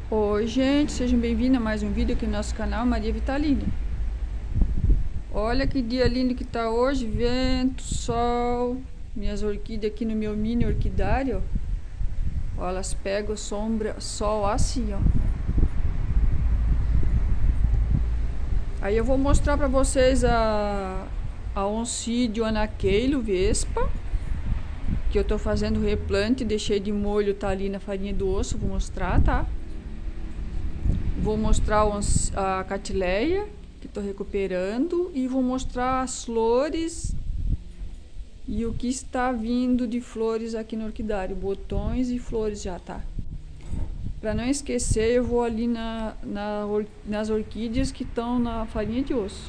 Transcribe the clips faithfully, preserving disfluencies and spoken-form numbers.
Oi gente, sejam bem-vindos a mais um vídeo aqui no nosso canal Maria Vitalina. Olha que dia lindo que tá hoje, vento, sol, minhas orquídeas aqui no meu mini orquidário, ó, elas pegam sombra, sol assim, ó. Aí eu vou mostrar pra vocês a, a Oncidio anaqueilo vespa, que eu tô fazendo replante, deixei de molho, tá ali na farinha do osso, vou mostrar, tá? Vou mostrar a catileia, que estou recuperando, e vou mostrar as flores e o que está vindo de flores aqui no orquidário, botões e flores já, tá? Para não esquecer, eu vou ali na, na, nas orquídeas que estão na farinha de osso.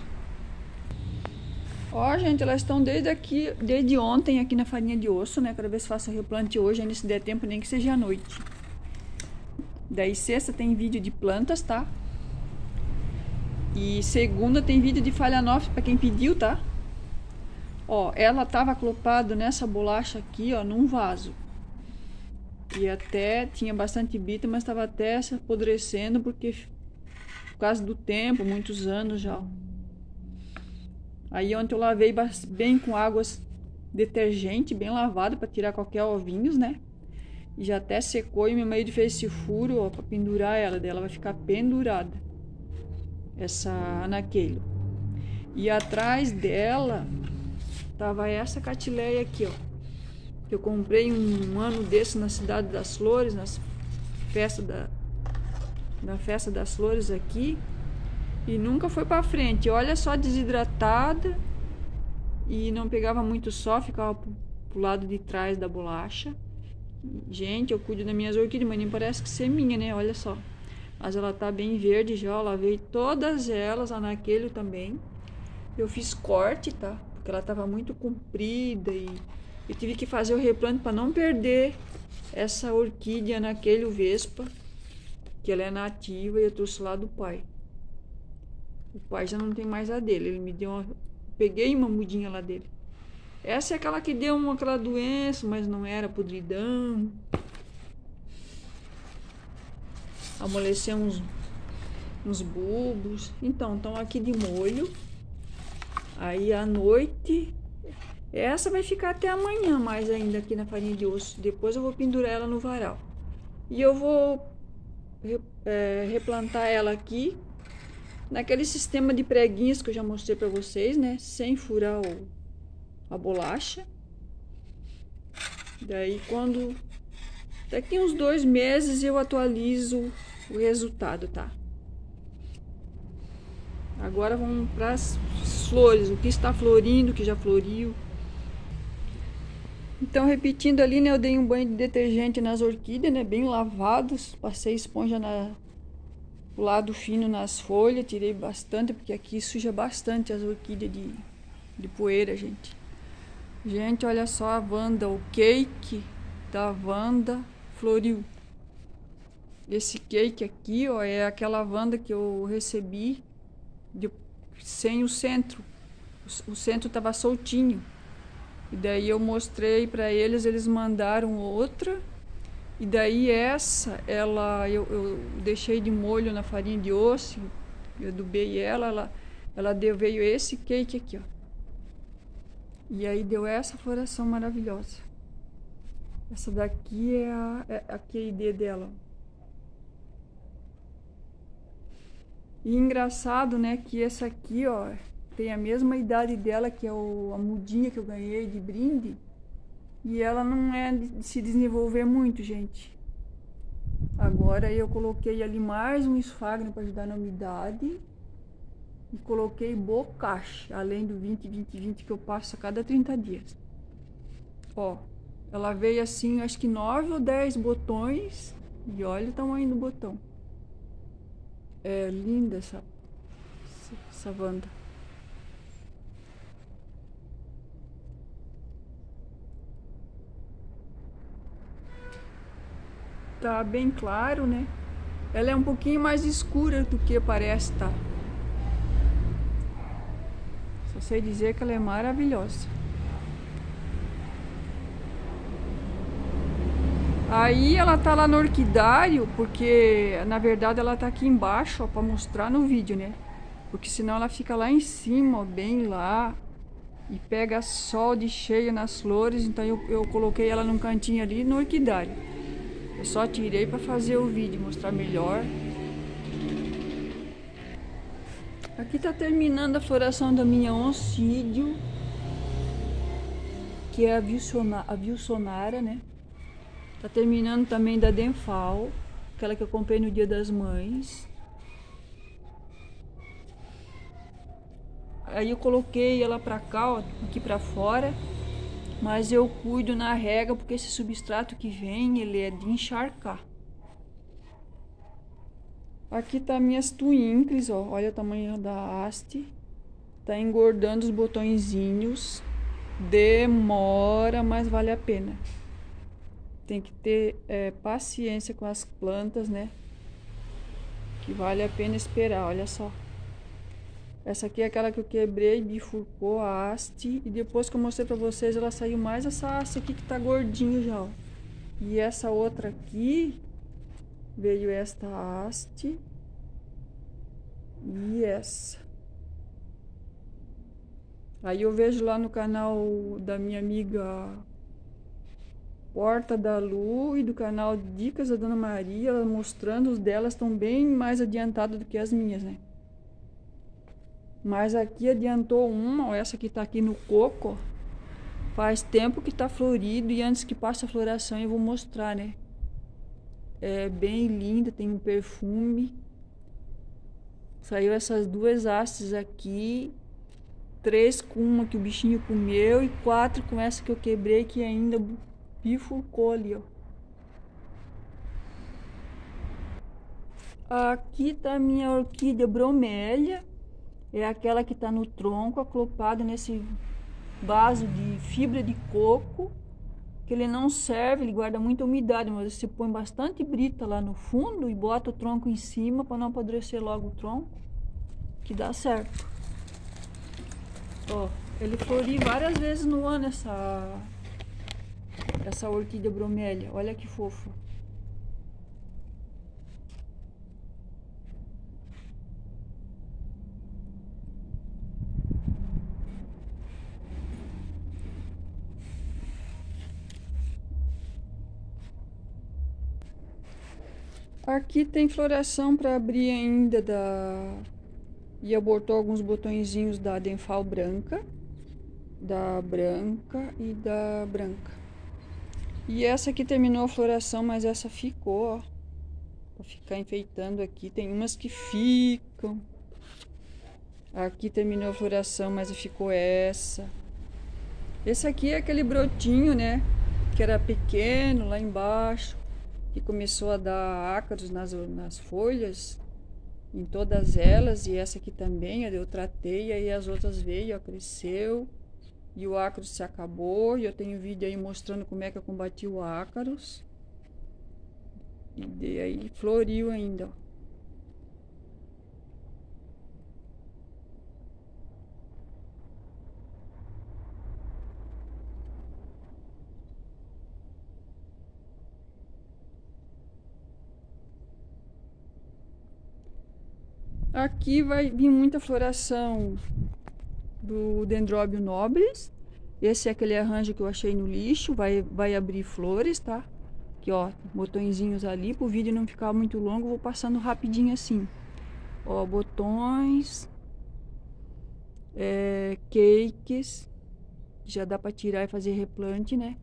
Ó, gente, elas estão desde aqui, desde ontem aqui na farinha de osso, né? Quero ver se faço replante hoje, ainda se der tempo, nem que seja à noite. Daí sexta tem vídeo de plantas, tá? E segunda tem vídeo de falhanófis para quem pediu, tá? Ó, ela tava aclopada nessa bolacha aqui, ó, num vaso. E até tinha bastante bita, mas tava até se apodrecendo porque por causa do tempo, muitos anos já. Aí ontem eu lavei bem com águas detergente, bem lavado para tirar qualquer ovinhos, né? E já até secou e meu marido fez esse furo, ó, para pendurar ela, daí ela vai ficar pendurada. Essa anaqueilo. E atrás dela tava essa catileia aqui, ó. Que eu comprei um ano desse na Cidade das Flores, nas festa da na festa das flores aqui, e nunca foi para frente. Olha só, desidratada e não pegava muito sol, ficava pro, pro lado de trás da bolacha. Gente, eu cuido das minhas orquídeas, mas nem parece que ser minha, né? Olha só. Mas ela tá bem verde já, eu lavei todas elas, a naquele também. Eu fiz corte, tá? Porque ela tava muito comprida e eu tive que fazer o replante para não perder essa orquídea naquele vespa, que ela é nativa e eu trouxe lá do pai. O pai já não tem mais a dele, ele me deu uma... Peguei uma mudinha lá dele. Essa é aquela que deu uma, aquela doença, mas não era podridão. Amoleceu uns, uns bulbos. Então, estão aqui de molho. Aí à noite, essa vai ficar até amanhã mais ainda aqui na farinha de osso. Depois eu vou pendurar ela no varal. E eu vou é, replantar ela aqui naquele sistema de preguinhos que eu já mostrei para vocês, né? Sem furar o, a bolacha. Daí quando... Daqui uns dois meses eu atualizo o resultado, tá? Agora vamos para as flores, o que está florindo, o que já floriu. Então, repetindo ali, né, eu dei um banho de detergente nas orquídeas, né, bem lavados, passei esponja na o lado fino nas folhas, tirei bastante, porque aqui suja bastante as orquídeas de, de poeira, gente. Gente, olha só a Wanda, o cake da Wanda floriu. Esse cake aqui, ó, é aquela Wanda que eu recebi de, sem o centro. O, o centro tava soltinho. E daí eu mostrei para eles, eles mandaram outra. E daí essa, ela eu, eu deixei de molho na farinha de osso, eu adubei ela, ela, ela deu, veio esse cake aqui, ó. E aí deu essa floração maravilhosa. Essa daqui é a, é a queridê dela. E engraçado, né, que essa aqui, ó, tem a mesma idade dela, que é o, a mudinha que eu ganhei de brinde. E ela não é de se desenvolver muito, gente. Agora eu coloquei ali mais um esfagno para ajudar na umidade. E coloquei bocache, além do vinte, vinte, vinte que eu passo a cada trinta dias. Ó, ela veio assim, acho que nove ou dez botões. E olha o tamanho do botão. É linda essa, essa Wanda. Tá bem claro, né? Ela é um pouquinho mais escura do que parece, tá? Só sei dizer que ela é maravilhosa. Aí ela tá lá no orquidário, porque na verdade ela tá aqui embaixo, ó, pra mostrar no vídeo, né? Porque senão ela fica lá em cima, ó, bem lá, e pega sol de cheio nas flores. Então eu, eu coloquei ela num cantinho ali no orquidário. Eu só tirei pra fazer o vídeo, mostrar melhor. Aqui tá terminando a floração da minha oncídio, que é a Wilsona- a Wilsonara, né? Tá terminando também da Denfal, aquela que eu comprei no Dia das Mães. Aí eu coloquei ela pra cá, ó, aqui pra fora, mas eu cuido na rega porque esse substrato que vem, ele é de encharcar. Aqui tá minhas twinkles, ó, olha o tamanho da haste. Tá engordando os botõezinhos. Demora, mas vale a pena. Tem que ter é, paciência com as plantas, né? Que vale a pena esperar, olha só. Essa aqui é aquela que eu quebrei, bifurcou a haste. E depois que eu mostrei pra vocês, ela saiu mais essa haste aqui que tá gordinho já, ó. E essa outra aqui, veio esta haste. E essa. Aí eu vejo lá no canal da minha amiga Porta da Lu e do canal Dicas da Dona Maria, ela mostrando os delas estão bem mais adiantadas do que as minhas, né? Mas aqui adiantou uma, ó, essa que tá aqui no coco, ó. Faz tempo que tá florido e antes que passe a floração eu vou mostrar, né? É bem linda, tem um perfume. Saiu essas duas hastes aqui. Três com uma que o bichinho comeu e quatro com essa que eu quebrei que ainda bifurcou ali, ó. Aqui tá a minha orquídea bromélia. É aquela que tá no tronco, aclopada nesse vaso de fibra de coco. Que ele não serve, ele guarda muita umidade, mas você põe bastante brita lá no fundo e bota o tronco em cima para não apodrecer logo o tronco, que dá certo. Ó, ele flori várias vezes no ano essa essa orquídea bromélia. Olha que fofa. Aqui tem floração para abrir ainda da... E abortou alguns botõezinhos da Denfal branca, da branca e da branca. E essa aqui terminou a floração, mas essa ficou, ó. Pra ficar enfeitando aqui. Tem umas que ficam. Aqui terminou a floração, mas ficou essa. Esse aqui é aquele brotinho, né? Que era pequeno lá embaixo. Que começou a dar ácaros nas, nas folhas. Em todas elas. E essa aqui também, eu tratei. Aí as outras veio, ó, cresceu. E o ácaro se acabou. E eu tenho vídeo aí mostrando como é que eu combati o ácaros. E aí floriu ainda, ó. Aqui vai vir muita floração do Dendróbio nobilis. Esse é aquele arranjo que eu achei no lixo. Vai, vai abrir flores, tá? Aqui, ó, botõezinhos ali. Para o vídeo não ficar muito longo, vou passando rapidinho assim. Ó, botões. É, cakes. Já dá para tirar e fazer replante, né?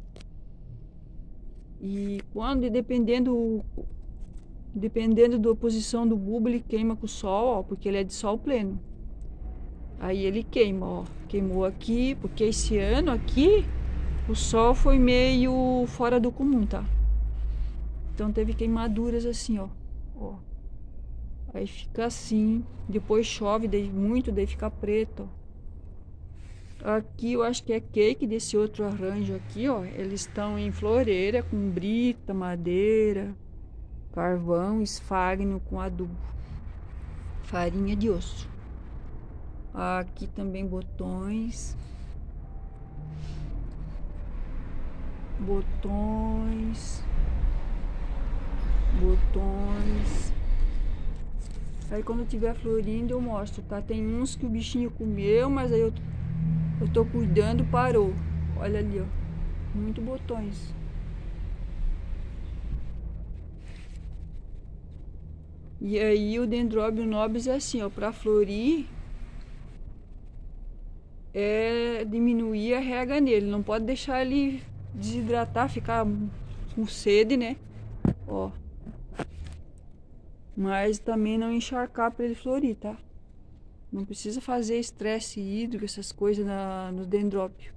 E quando, dependendo... Dependendo da posição do bulbo, ele queima com o sol, ó, porque ele é de sol pleno. Aí ele queima, ó. Queimou aqui, porque esse ano aqui o sol foi meio fora do comum, tá? Então teve queimaduras assim, ó. ó. Aí fica assim, depois chove daí muito, daí fica preto, ó. Aqui eu acho que é cake desse outro arranjo aqui, ó. Eles estão em floreira com brita, madeira, carvão, esfagno com adubo, farinha de osso. Aqui também botões, botões. botões. Aí quando tiver florindo eu mostro, tá? Tem uns que o bichinho comeu, mas aí eu, eu tô cuidando, parou. Olha ali, ó. Muito botões. E aí o Dendrobium nobis é assim, ó, pra florir é diminuir a rega nele, não pode deixar ele desidratar, ficar com sede, né? Ó. Mas também não encharcar para ele florir, tá? Não precisa fazer estresse hídrico, essas coisas na, no dendróbio.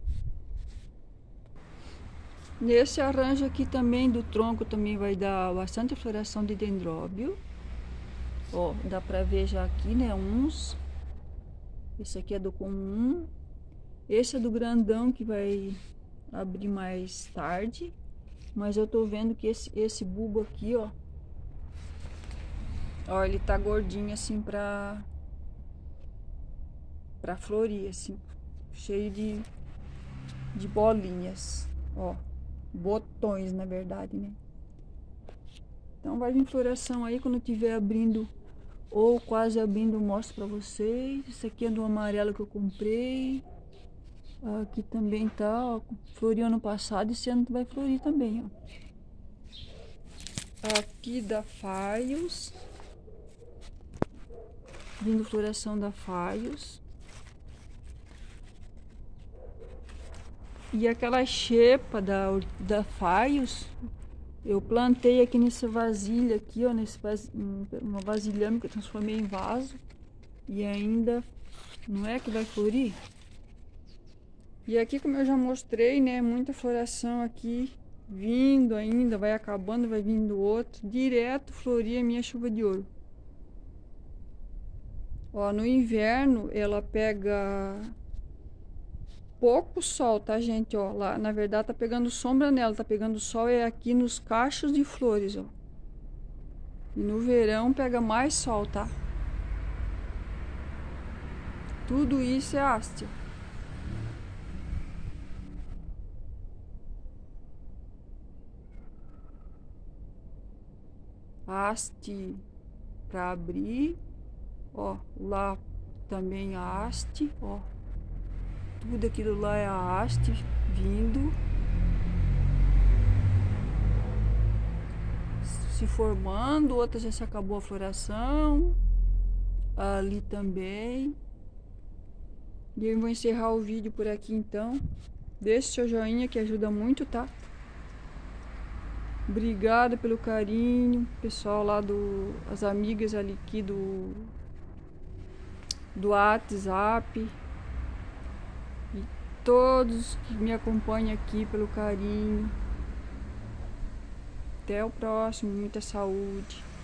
Nesse arranjo aqui também do tronco também vai dar bastante floração de dendróbio. Ó, dá pra ver já aqui, né? Uns. Esse aqui é do comum. Esse é do grandão que vai abrir mais tarde. Mas eu tô vendo que esse, esse bulbo aqui, ó. Ó, ele tá gordinho assim pra... Pra florir, assim. Cheio de, de bolinhas. Ó. Botões, na verdade, né? Então vai vir floração aí quando tiver abrindo ou quase abrindo, eu mostro pra vocês. Esse aqui é do amarelo que eu comprei. Aqui também tá, ó, floriu ano passado, esse ano vai florir também, ó. Aqui da Faios. Vindo floração da Faios. E aquela xepa da, da Faios, eu plantei aqui nessa vasilha aqui, ó, nesse vas, uma vasilhame que eu transformei em vaso. E ainda não é que vai florir? E aqui, como eu já mostrei, né, muita floração aqui, vindo ainda, vai acabando, vai vindo outro. Direto florir a minha chuva de ouro. Ó, no inverno ela pega pouco sol, tá, gente? Ó, lá, na verdade tá pegando sombra nela, tá pegando sol é aqui nos cachos de flores, ó. E no verão pega mais sol, tá? Tudo isso é haste. Haste para abrir, ó, lá também a haste, ó. Tudo aquilo lá é a haste vindo, se formando. Outra já se acabou a floração, ali também. E eu vou encerrar o vídeo por aqui então. Deixe seu joinha que ajuda muito, tá? Obrigada pelo carinho, pessoal lá do... as amigas ali aqui do... do WhatsApp. E todos que me acompanham aqui pelo carinho. Até o próximo, muita saúde.